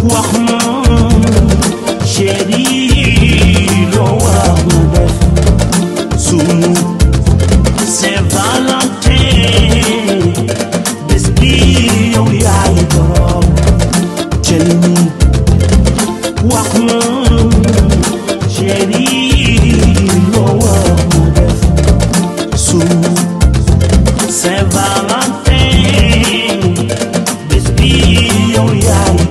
wax ma chéri loo wax ma def sunu Saint-Valentin bés bi yow yaay borom chelmi wax ma chéri loo wax ma def sunu Saint-Valentin bés bi yow yaay